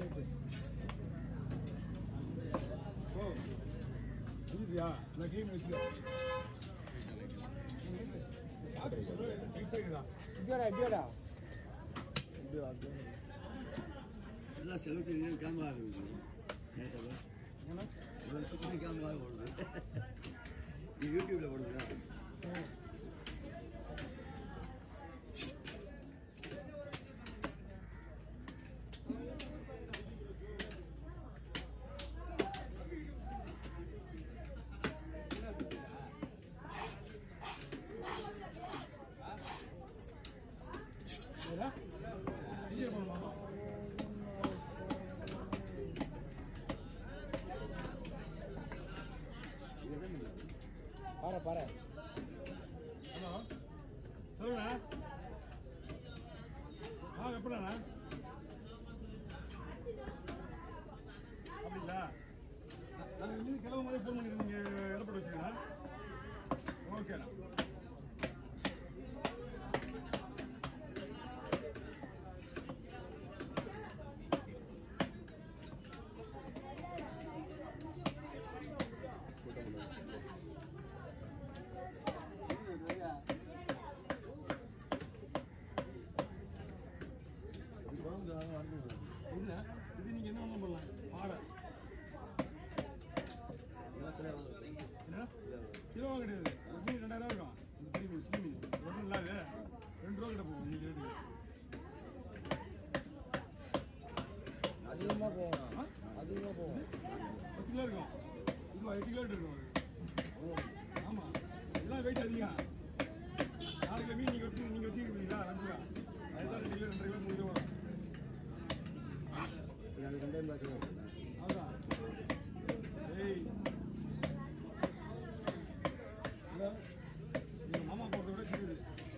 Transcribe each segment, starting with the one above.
ஓ புரியுதியா இந்த கேம் வச்சு எல்லாம் செலவு கேமரா இருக்குது கேமரா ஓடுது யூடியூப்ல ஓடுதுயா பாரு ஹலோ சொல்லுங்கண்ணா எப்படிண்ணா அப்படிங்களா நாங்கள் இங்கிருந்து கிளம்பும் போதே ஃபோன் பண்ணி நீங்கள் ஏற்பாடு வச்சுக்கண்ணா ஓகேண்ணா இது நீங்க என்ன பண்ணலாம் ஆடை கிலோ கிடையாது மீன் 2000 இருக்கும் இந்த பெரிய மீன் சின்ன மீன் ஒன்றும் இல்லாது 2 ரூபா கிட்ட போகும் இன்னைக்கு ரேட்டுக்கு அதிகமாக போகும் 10 கிலோ இருக்கும் இது 8 கிலோ இருக்கும் ஆமாம் எல்லாம் வெயிட் அதிகம் 4 கிலோ மீன் நீங்கள் வச்சுருக்கீங்களா 2 கிலோ அதுதான் 2 கிலோ 2 கிலோ 3 கிலோ வரும் அதுதான் ஏய் எங்கள் மாமா போடுறத விட சிறிது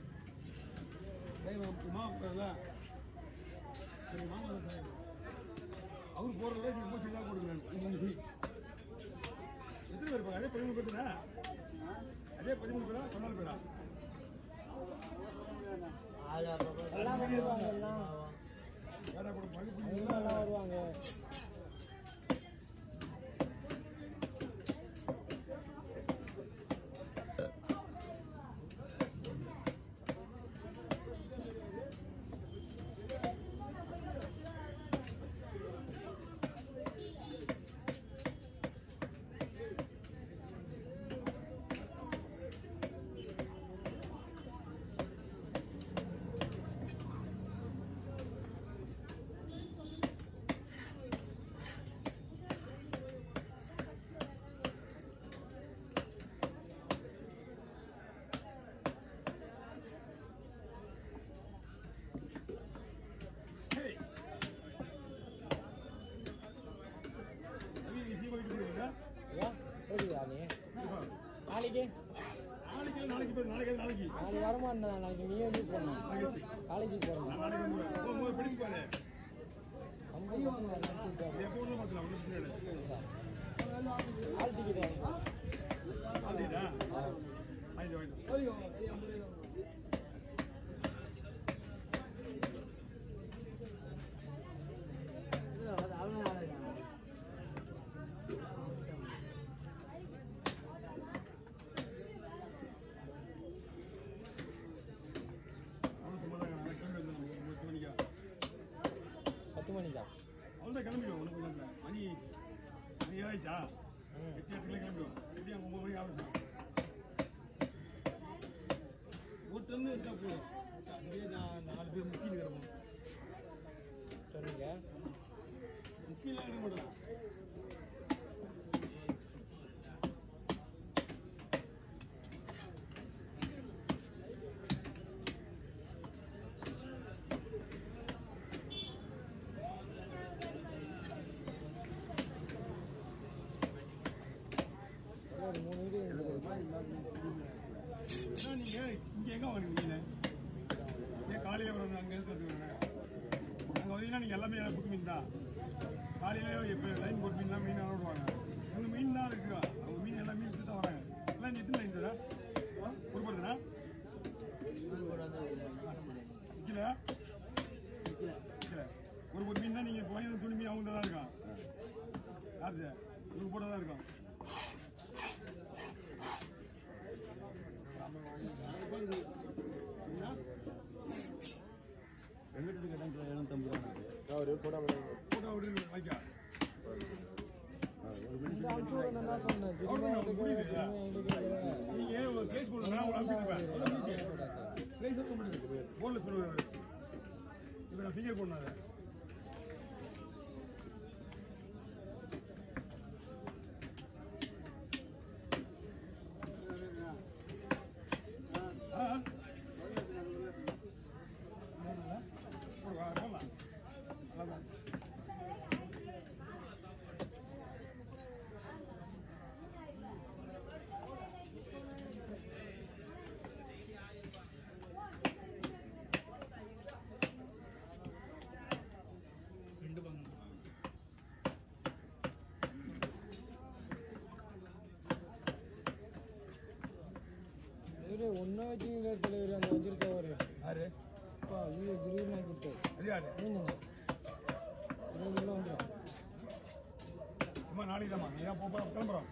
மாமா போடுறதுல எங்கள் மாமா அவர் போடுறத விட ரொம்ப சிறிதாக போடுவேன் இன்னைக்கு எத்தனை பேர் இருப்பாங்க அதே 13 பேர் தானே அதே 13 பேரா 14 பேரா எல்லாம் வருவாங்க எல்லாம் வேற கூட வருவாங்க நாளைக்கு வரமாட்டா நாளைக்கு நீ வந்து போகணும் காலேஜுக்கு போகணும் ஆள் டிக்கெட் மணிக்கா அவ்வளோதான் கிளம்பிடுவோம் ஒன்றும் பண்ணல மணி ஏழாயிச்சா 8 கிளம்பிடுவோம் 9 மணிக்கு ஆரம்பிச்சோம் ஒரு டன்னு எடுத்தா போதும் அப்படியே நான் 4 பேர் முக்கின்னு கிடப்போம் சொன்னீங்க முக்கியெல்லாம் எடுக்க மாட்டோம் ஒரு 3 வீடு நீங்க இங்க எங்க வாங்குறீங்க மீன் காலையில வர அங்க இருந்து அங்க வந்தீங்கன்னா நீங்க எல்லாமே புது மீன் தான் காலையில இப்போ லைன் போட்டு மீன் தான் மீன் விடுவாங்க உங்க மீன் தான் இருக்கு அவங்க மீன் எல்லா மீன் தான் வராங்க எல்லாம் நீ எத்தனை லைன் தரா ஒரு போடுறா விற்கல ஒரு மீன் தான் நீங்க துணி மீன் சூப்பராக தான் இருக்கும். எங்கிட்ட கேட்டாங்க 750 ரூபா. ஒரு போட்டோ போட்டோ விட்டு வாங்கிக்கா. ஒரு மணி என்ன சொன்னேன் நீங்க ஒரு சைஸ் போடுங்க, ஒரு அனுப்பிச்சிருப்பேன். சைஸ் இருக்க முடியாது, போன்ல சொல்லுவாரு. இப்போ நான் ஃபிங்கர் போடணும். ஒன்னா வச்சுங்க தலைவர் அந்த வச்சிருக்க ஒரு யாரு கிரீன் கொடுத்து அது யாரு வந்துடும். அம்மா நாளைக்கு தான்மா ஏன் போகிறோம் கிளம்புறோம்.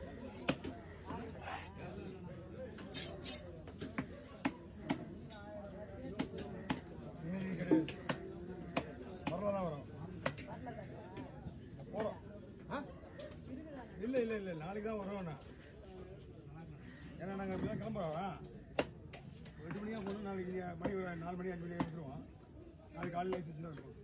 இன்னைக்கு கிடையாது, வரலாம் தான் வரும். போகிறோம். இல்லை இல்லை இல்லை நாளைக்கு தான் வரோம். ஏன்னா நாங்கள் இப்படி தான் கிளம்புறோம். 8 மணியாக போகணும். நாளைக்கு மணி 4 மணி 5 மணி எடுத்துருவோம். நாளைக்கு காலையில் லைசன்ஸ் தான் இருக்கும்.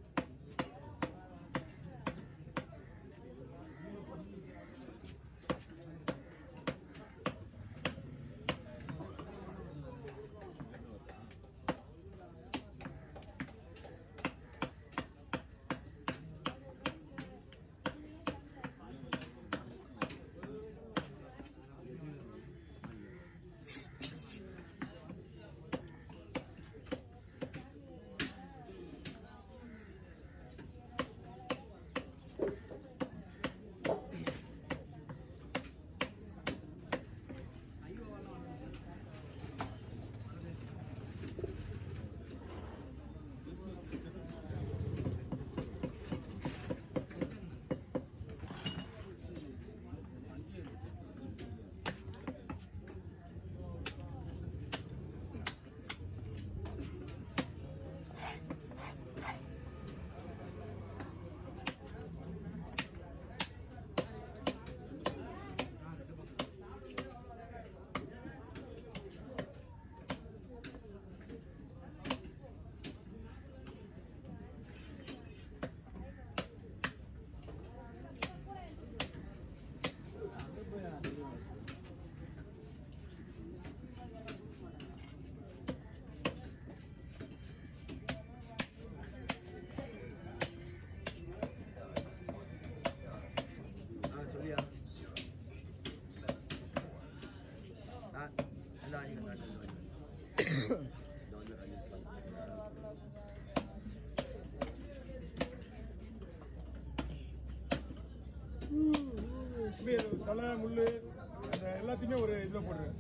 தலை முள்ளு எல்லாத்தையுமே ஒரு இதில் போடுறேன்.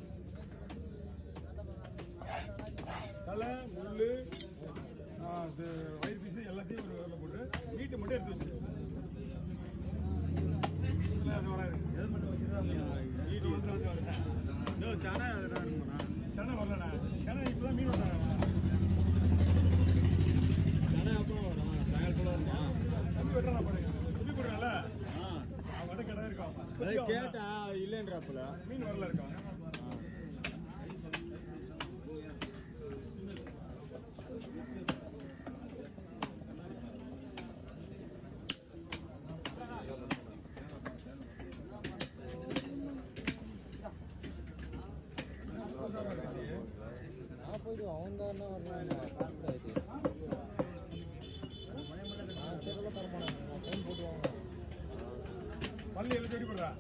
தலை முள்ளு வயிறு பீஸு எல்லாத்தையும் ஒரு இதில் போட்டு மீட்டை மட்டும் எடுத்து வச்சு அது வராது. செனை வரலண்ணா, செனை இப்போதான் மீன் வந்தாங்க. தம்பி வெட்டுறா பாருங்க, சொல்லி கொடுறாங்கல்ல அவங்ககிட்ட கிட்ட இருக்கோம். கேட்டா இல்லைன்றாப்புல மீன் வரல இருக்கான். நான் போயிட்டு அவன் தான் வரலாம் காப்பிடாது நான் தெருவில் தரமானேன் ஃபோன் போட்டு வாங்க பள்ளி எல்லாம் செடி போடுறா.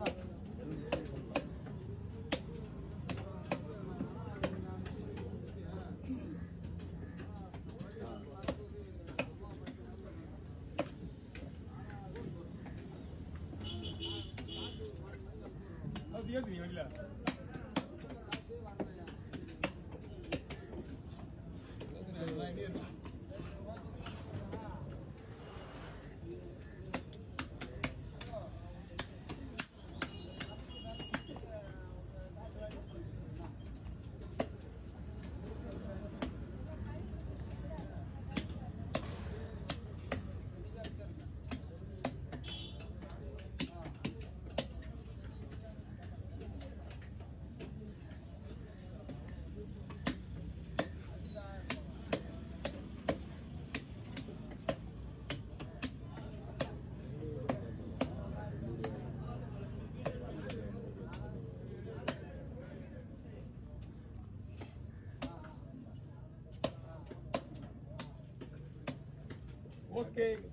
அது ஏற்றுங்க வெளியில ஓகே